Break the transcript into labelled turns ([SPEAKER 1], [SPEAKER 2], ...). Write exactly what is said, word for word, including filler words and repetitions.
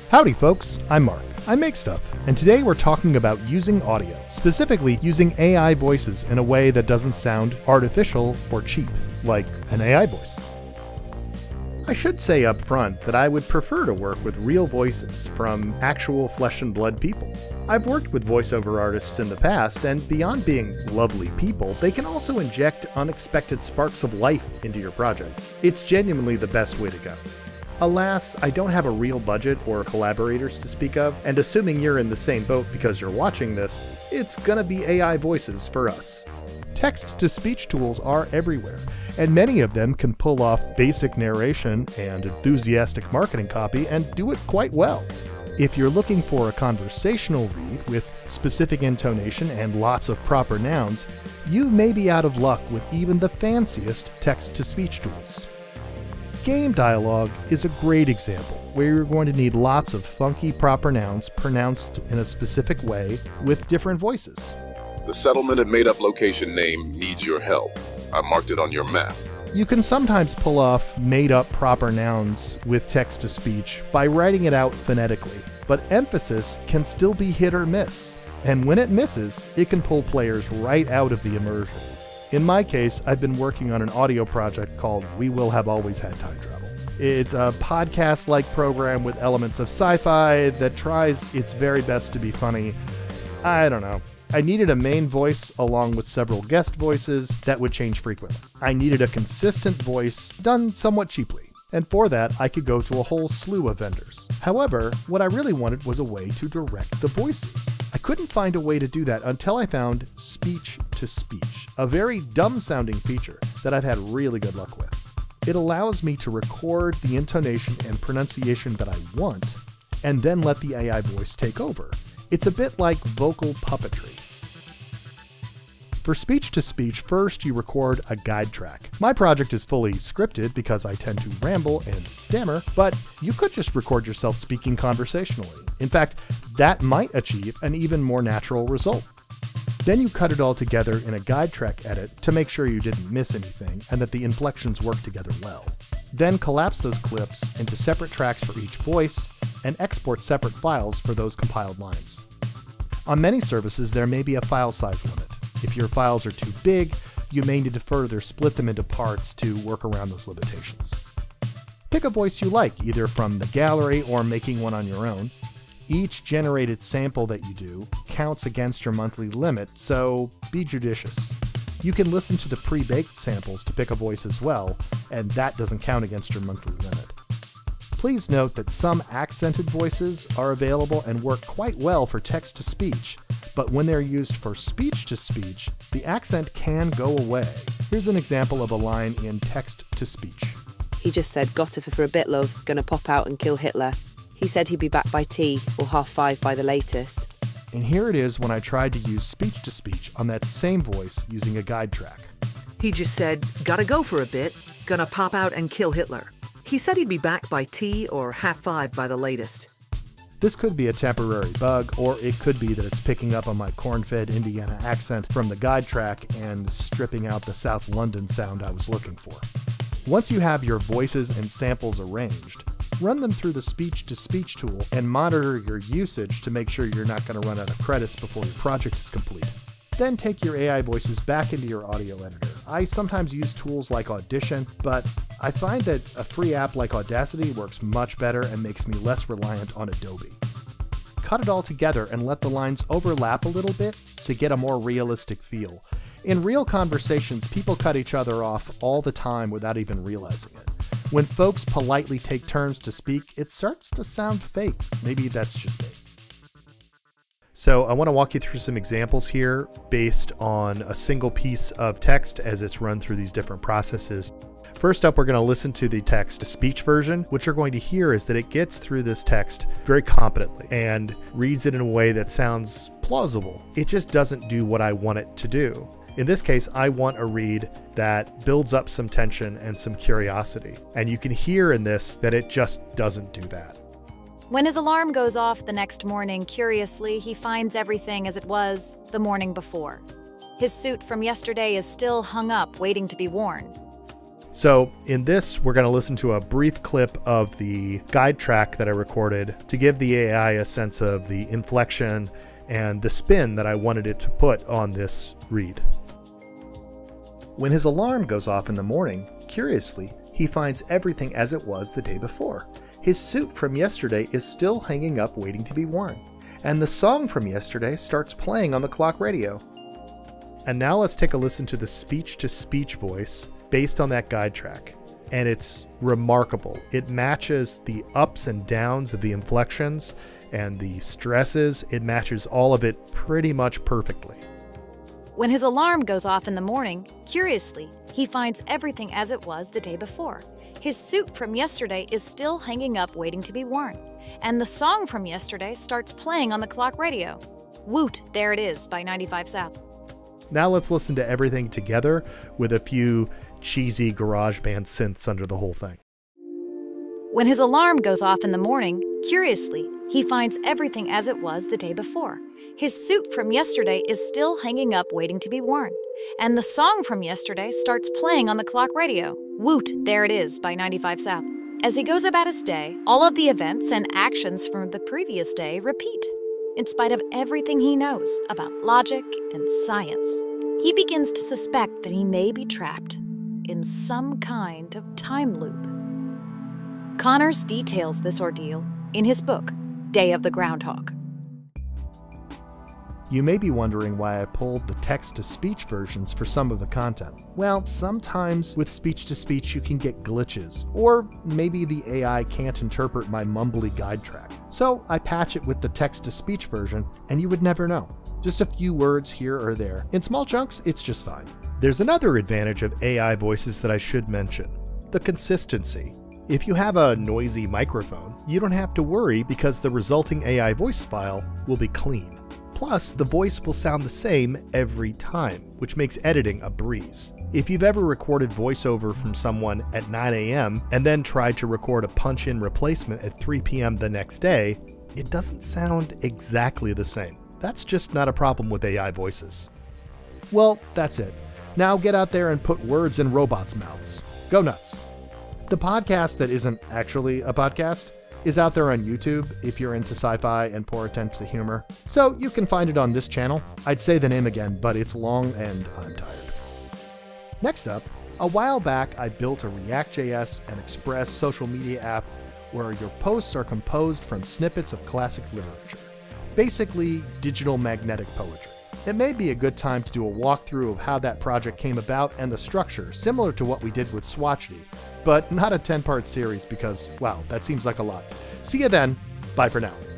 [SPEAKER 1] Howdy folks, I'm Mark. I make stuff, and today we're talking about using audio, specifically using A I voices in a way that doesn't sound artificial or cheap, like an A I voice. I should say up front that I would prefer to work with real voices from actual flesh and blood people. I've worked with voiceover artists in the past, and beyond being lovely people, they can also inject unexpected sparks of life into your project. It's genuinely the best way to go. Alas, I don't have a real budget or collaborators to speak of, and assuming you're in the same boat because you're watching this, it's gonna be A I voices for us. Text-to-speech tools are everywhere, and many of them can pull off basic narration and enthusiastic marketing copy and do it quite well. If you're looking for a conversational read with specific intonation and lots of proper nouns, you may be out of luck with even the fanciest text-to-speech tools. Game dialogue is a great example where you're going to need lots of funky proper nouns pronounced in a specific way with different voices.
[SPEAKER 2] The settlement and made-up location name needs your help. I marked it on your map.
[SPEAKER 1] You can sometimes pull off made-up proper nouns with text-to-speech by writing it out phonetically, but emphasis can still be hit or miss. And when it misses, it can pull players right out of the immersion. In my case, I've been working on an audio project called We Will Have Always Had Time Travel. It's a podcast-like program with elements of sci-fi that tries its very best to be funny. I don't know. I needed a main voice along with several guest voices that would change frequently. I needed a consistent voice done somewhat cheaply. And for that, I could go to a whole slew of vendors. However, what I really wanted was a way to direct the voices. I couldn't find a way to do that until I found speech-to-speech, a very dumb-sounding feature that I've had really good luck with. It allows me to record the intonation and pronunciation that I want, and then let the A I voice take over. It's a bit like vocal puppetry. For speech-to-speech, first you record a guide track. My project is fully scripted because I tend to ramble and stammer, but you could just record yourself speaking conversationally. In fact, that might achieve an even more natural result. Then you cut it all together in a guide track edit to make sure you didn't miss anything and that the inflections work together well. Then collapse those clips into separate tracks for each voice and export separate files for those compiled lines. On many services, there may be a file size limit. If your files are too big, you may need to further split them into parts to work around those limitations. Pick a voice you like, either from the gallery or making one on your own. Each generated sample that you do counts against your monthly limit, so be judicious. You can listen to the pre-baked samples to pick a voice as well, and that doesn't count against your monthly limit. Please note that some accented voices are available and work quite well for text-to-speech, but when they're used for speech-to-speech, the accent can go away. Here's an example of a line in text-to-speech.
[SPEAKER 3] He just said, got her for a bit, love, gonna pop out and kill Hitler. He said he'd be back by tea, or half five by the latest.
[SPEAKER 1] And here it is when I tried to use speech-to-speech on that same voice using a guide track.
[SPEAKER 4] He just said, gotta go for a bit, gonna pop out and kill Hitler. He said he'd be back by tea or half five by the latest.
[SPEAKER 1] This could be a temporary bug, or it could be that it's picking up on my corn-fed Indiana accent from the guide track and stripping out the South London sound I was looking for. Once you have your voices and samples arranged, run them through the speech-to-speech tool and monitor your usage to make sure you're not going to run out of credits before your project is complete. Then take your A I voices back into your audio editor. I sometimes use tools like Audition, but I find that a free app like Audacity works much better and makes me less reliant on Adobe. Cut it all together and let the lines overlap a little bit to get a more realistic feel. In real conversations, people cut each other off all the time without even realizing it. When folks politely take turns to speak, it starts to sound fake. Maybe that's just me. So I want to walk you through some examples here based on a single piece of text as it's run through these different processes. First up, we're going to listen to the text-to-speech version. What you're going to hear is that it gets through this text very competently and reads it in a way that sounds plausible. It just doesn't do what I want it to do. In this case, I want a read that builds up some tension and some curiosity. And you can hear in this that it just doesn't do that.
[SPEAKER 5] When his alarm goes off the next morning, curiously, he finds everything as it was the morning before. His suit from yesterday is still hung up, waiting to be worn.
[SPEAKER 1] So in this, we're going to listen to a brief clip of the guide track that I recorded to give the A I a sense of the inflection and the spin that I wanted it to put on this read. When his alarm goes off in the morning, curiously, he finds everything as it was the day before. His suit from yesterday is still hanging up waiting to be worn, and the song from yesterday starts playing on the clock radio. And now let's take a listen to the speech-to-speech voice based on that guide track. And it's remarkable. It matches the ups and downs of the inflections and the stresses. It matches all of it pretty much perfectly.
[SPEAKER 5] When his alarm goes off in the morning, curiously, he finds everything as it was the day before. His suit from yesterday is still hanging up waiting to be worn, and the song from yesterday starts playing on the clock radio. Woot, there it is by ninety-five South.
[SPEAKER 1] Now let's listen to everything together with a few cheesy garage band synths under the whole thing.
[SPEAKER 5] When his alarm goes off in the morning, curiously, he finds everything as it was the day before. His suit from yesterday is still hanging up waiting to be worn, and the song from yesterday starts playing on the clock radio. Woot, there it is by ninety-five South. As he goes about his day, all of the events and actions from the previous day repeat. In spite of everything he knows about logic and science, he begins to suspect that he may be trapped in some kind of time loop. Connors details this ordeal in his book, Day of the Groundhog.
[SPEAKER 1] You may be wondering why I pulled the text-to-speech versions for some of the content. Well, sometimes with speech-to-speech you can get glitches, or maybe the A I can't interpret my mumbly guide track. So I patch it with the text-to-speech version, and you would never know. Just a few words here or there. In small chunks, it's just fine. There's another advantage of A I voices that I should mention: the consistency. If you have a noisy microphone, you don't have to worry because the resulting A I voice file will be clean. Plus, the voice will sound the same every time, which makes editing a breeze. If you've ever recorded voiceover from someone at nine A M and then tried to record a punch-in replacement at three P M the next day, it doesn't sound exactly the same. That's just not a problem with A I voices. Well, that's it. Now get out there and put words in robots' mouths. Go nuts. The podcast that isn't actually a podcast is out there on YouTube if you're into sci-fi and poor attempts at humor. So you can find it on this channel. I'd say the name again, but it's long and I'm tired. Next up, a while back I built a React J S and Express social media app where your posts are composed from snippets of classic literature. Basically, digital magnetic poetry. It may be a good time to do a walkthrough of how that project came about and the structure, similar to what we did with Swatchity, but not a ten-part series because, wow, that seems like a lot. See you then. Bye for now.